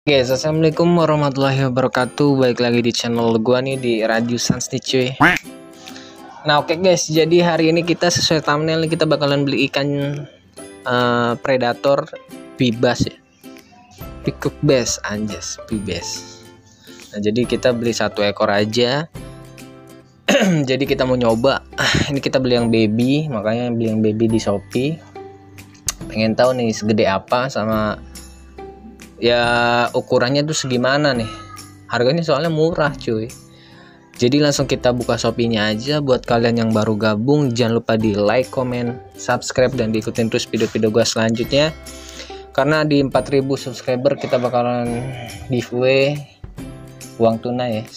Guys, assalamualaikum warahmatullahi wabarakatuh. Baik lagi di channel gua nih di Radio Sans nih cuy. Nah oke guys, jadi hari ini kita sesuai thumbnail kita bakalan beli ikan predator pibas ya, Peacock bass anjas pibas. Nah jadi kita beli 1 ekor aja. Jadi kita mau nyoba. Ini kita beli yang baby, makanya beli yang baby di Shopee. Pengen tahu nih segede apa sama ya ukurannya tuh segimana nih. Harganya soalnya murah cuy. Jadi langsung kita buka Shopee-nya aja. Buat kalian yang baru gabung, jangan lupa di like, comment, subscribe, dan diikutin terus video-video gua selanjutnya. Karena di 4000 subscriber kita bakalan giveaway uang tunai ya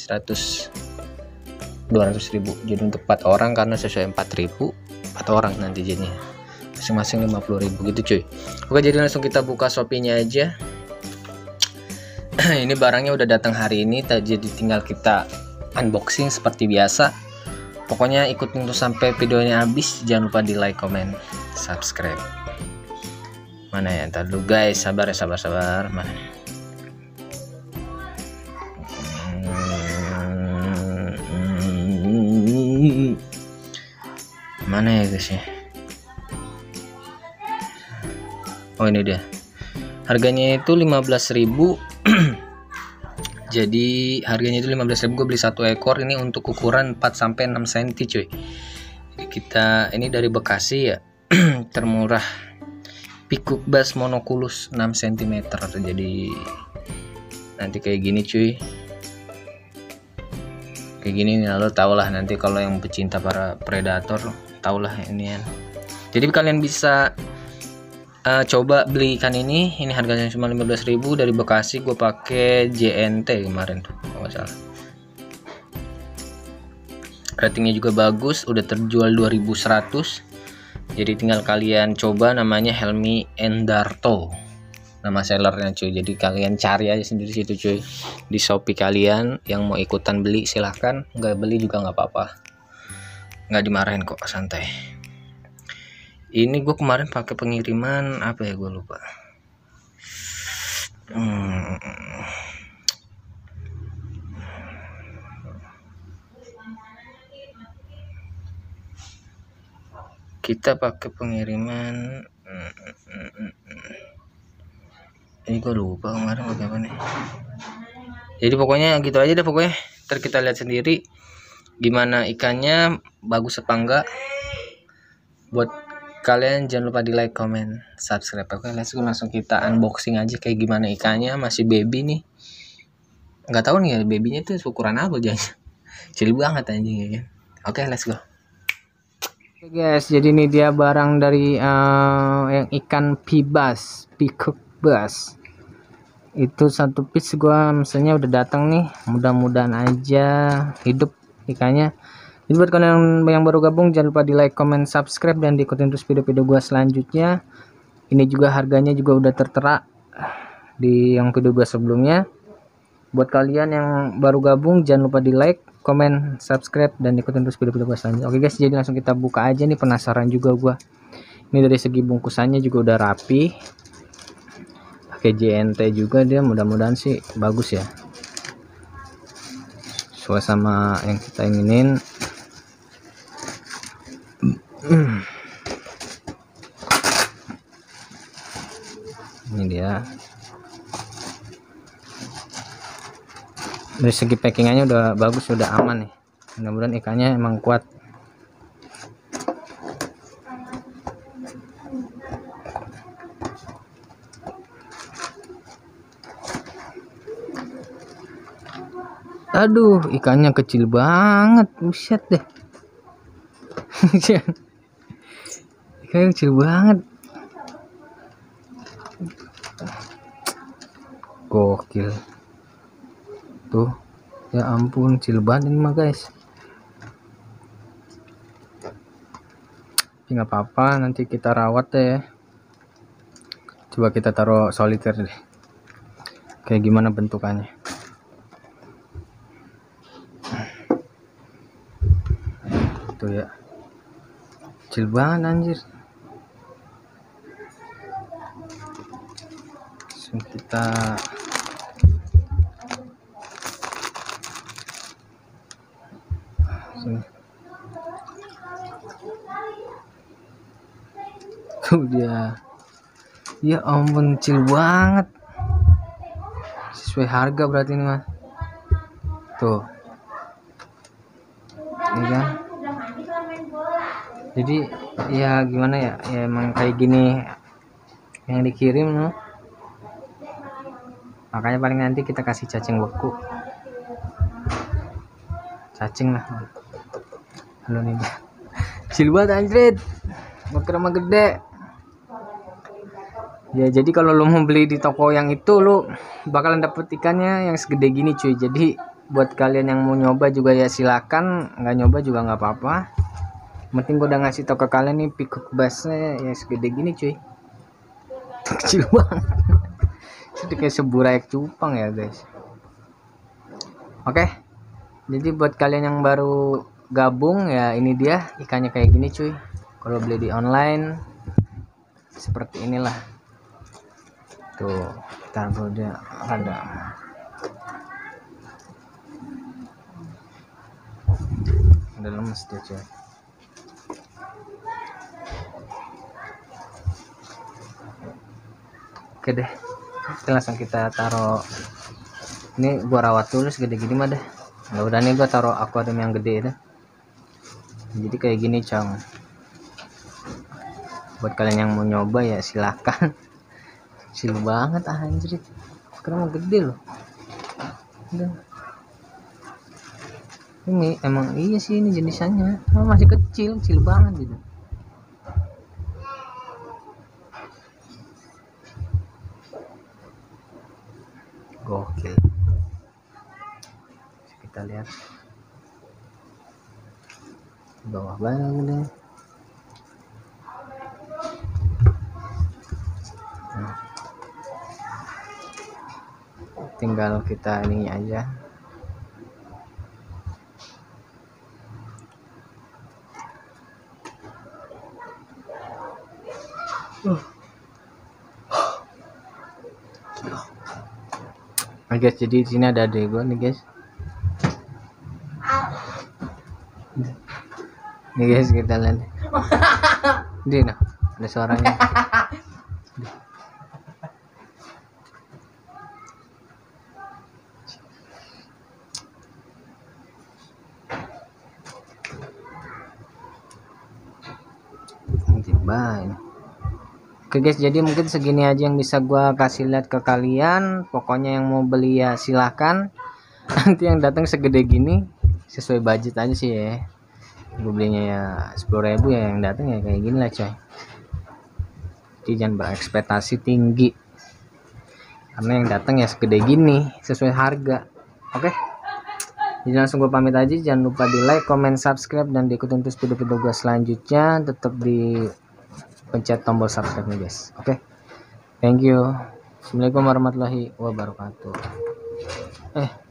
200.000. Jadi untuk 4 orang, karena sesuai 4000 4 orang nanti jadinya masing-masing 50.000 gitu cuy. Oke, jadi langsung kita buka Shopee-nya aja. Ini barangnya udah datang hari ini, jadi tinggal kita unboxing seperti biasa. Pokoknya ikutin terus sampai videonya habis. Jangan lupa di like, comment, subscribe. Mana ya, ntar dulu guys, sabar ya, sabar. Mana ya guys ya. Oh ini dia. Harganya itu 15.000. Jadi harganya itu 15.000. Gue beli 1 ekor ini untuk ukuran 4-6 cm cuy. Jadi kita ini dari Bekasi ya. Termurah Peacock bass monoculus 6 cm. Jadi nanti kayak gini cuy. Kayak gini nih, lo tau lah nanti kalau yang pecinta para predator tau lah ini ya. Jadi kalian bisa coba beli ikan ini harganya cuma 15.000 dari Bekasi. Gue pakai JNT kemarin tuh kalau nggak salah. Ratingnya juga bagus, udah terjual 2100. Jadi tinggal kalian coba, namanya Helmi Endarto nama sellernya cuy. Jadi kalian cari aja sendiri situ cuy di Shopee. Kalian yang mau ikutan beli silahkan, nggak beli juga nggak apa-apa, nggak dimarahin kok, santai. Ini gue kemarin pakai pengiriman apa ya, gue lupa. Kita pakai pengiriman ini gue lupa kemarin pakai apa nih. Jadi pokoknya gitu aja deh pokoknya. Ntar kita lihat sendiri gimana ikannya, bagus apa enggak. Buat kalian jangan lupa di like, comment, subscribe. Oke, let's go, langsung kita unboxing aja kayak gimana ikannya. Masih baby nih, nggak tahu nih ya babynya tuh ukuran apa jangan. Cilik banget anjing ya kan. Oke, let's go. Oke guys, jadi ini dia barang dari yang ikan pibas, Peacock bass. Itu 1 piece gua misalnya udah datang nih. Mudah-mudahan aja hidup ikannya. Jadi buat kalian yang baru gabung, jangan lupa di like, comment, subscribe, dan diikutin terus video-video gua selanjutnya. Ini juga harganya juga udah tertera di yang video gua sebelumnya. Buat kalian yang baru gabung, jangan lupa di like, comment, subscribe, dan ikutin terus video-video gua selanjutnya. Oke guys, jadi langsung kita buka aja nih, penasaran juga gua. Ini dari segi bungkusannya juga udah rapi, pakai JNT juga dia, mudah-mudahan sih bagus ya, sesuai sama yang kita inginin. Ini dia. Dari segi packingannya udah bagus, udah aman nih. Mudah-mudahan ikannya emang kuat. Aduh, ikannya kecil banget, buset deh. Ikannya kecil banget, gokil tuh, ya ampun, kecil banget ini mah guys. Tapi nggak apa-apa, nanti kita rawat deh ya. Coba kita taruh soliter deh, kayak gimana bentukannya. Tuh ya, kecil banget anjir. Langsung kita Sini. Tuh dia. Ya ampun, kecil banget. Sesuai harga berarti ini mah. Tuh. Ini kan. Jadi ya gimana ya? Ya emang kayak gini yang dikirim loh. Makanya paling nanti kita kasih cacing beku. Cacing lah. Halo nih. Kecil banget anjrit. Bakar sama gede. Ya jadi kalau lo mau beli di toko yang itu lo bakalan dapet ikannya yang segede gini cuy. Jadi buat kalian yang mau nyoba juga ya silakan, nggak nyoba juga nggak apa-apa. Penting gue udah ngasih tau ke kalian nih pikuk bassnya yang segede gini cuy. Kecil banget. Itu kayak seburai cupang ya guys. Oke. Jadi buat kalian yang baru gabung ya ini dia ikannya kayak gini cuy. Kalau beli di online seperti inilah. Tuh, taruh dia ada lemes dia cuy. Oke deh, langsung kita taruh. Ini gua rawat dulu segede gini mah deh. Nah, udah nih gua taruh akuarium yang gede itu. Jadi kayak gini cong. Buat kalian yang mau nyoba ya silakan. Kecil banget anjir. Sekarang gede loh. Ini emang iya sih ini jenisnya. Masih kecil banget gitu. Gokil. Kita lihat bawah banget deh. Nah, tinggal kita ini aja. Nah guys, jadi di sini ada adek gue nih guys. Nih guys, kita lihat. Ini nah, ada suaranya. Tiba. Oke guys, jadi mungkin segini aja yang bisa gua kasih lihat ke kalian. Pokoknya yang mau beli ya silahkan. Nanti yang datang segede gini sesuai budget aja sih ya. Gue belinya ya 10.000 ya, yang datang ya kayak gini lah coy. Jadi jangan berekspektasi tinggi karena yang datang ya segede gini sesuai harga. Oke, jadi langsung gue pamit aja. Jangan lupa di like, comment, subscribe, dan diikutin terus video-video gue selanjutnya. Tetap di pencet tombol subscribe nih guys. Oke, thank you. Assalamualaikum warahmatullahi wabarakatuh.